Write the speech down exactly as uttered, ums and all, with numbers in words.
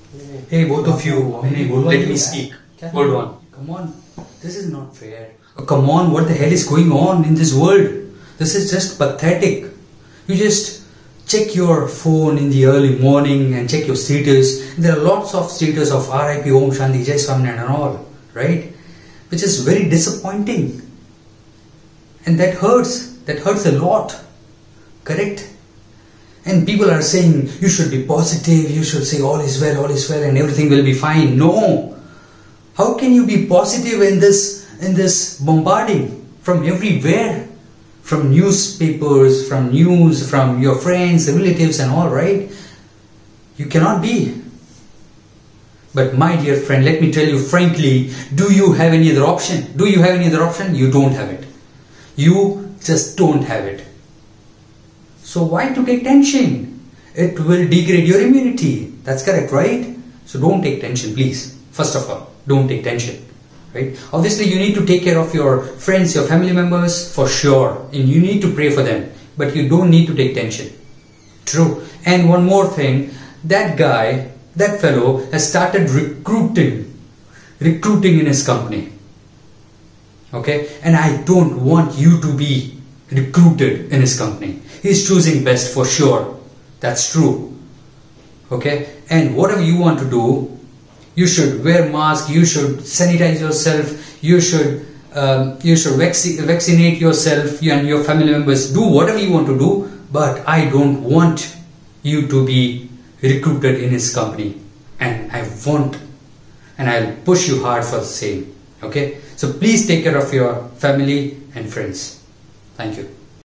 Hey, both of you, let me speak. Hold on. Come on, this is not fair. Oh, come on, what the hell is going on in this world? This is just pathetic. You just check your phone in the early morning and check your status. There are lots of status of R I P, Om Shanti, Jai Swaminarayan and all, right? Which is very disappointing. And that hurts. That hurts a lot. Correct? And people are saying, you should be positive, you should say all is well, all is well and everything will be fine. No! How can you be positive in this, in this bombarding from everywhere? From newspapers, from news, from your friends, relatives and all, right? You cannot be. But my dear friend, let me tell you frankly, do you have any other option? Do you have any other option? You don't have it. You just don't have it. So why to take tension? It will degrade your immunity. That's correct, right? So don't take tension, please. First of all, don't take tension. Right? Obviously, you need to take care of your friends, your family members, for sure. And you need to pray for them. But you don't need to take tension. True. And one more thing, that guy, that fellow has started recruiting. Recruiting in his company. Okay? And I don't want you to be recruited in his company. He's choosing best for sure. That's true. Okay? And whatever you want to do, you should wear mask, you should sanitize yourself, you should um, you should vac- vaccinate yourself and your family members. Do whatever you want to do, but I don't want you to be recruited in his company. And I want, and I'll push you hard for the same. Okay? So please take care of your family and friends. Thank you.